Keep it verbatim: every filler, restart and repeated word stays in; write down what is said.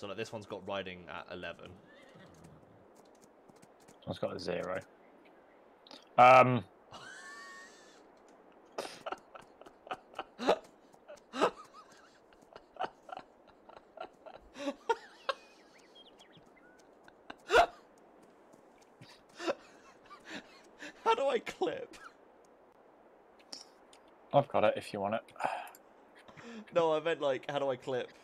So like this one's got riding at eleven. It's got a zero. Um. How do I clip? I've got it if you want it. No, I meant like, how do I clip?